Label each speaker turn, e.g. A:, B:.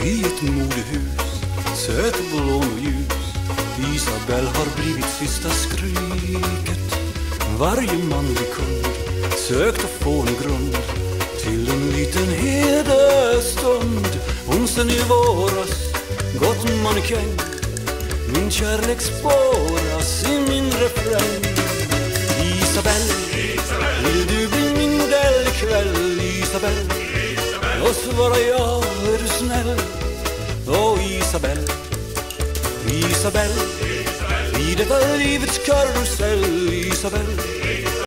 A: i ett modehus, söt blå och ljus. Isabelle har blivit sista skryket. Varje manlig kund sökt att få en grund till en liten hederstund. Onsdagen i våras, gått mannekäng. Min kärlek spåras i min refräng. Isabelle, vill du bli min modell ikväll? Isabelle, och svara ja, är du snäll? Åh Isabelle, Isabelle, i detta livets karusell. Isabelle,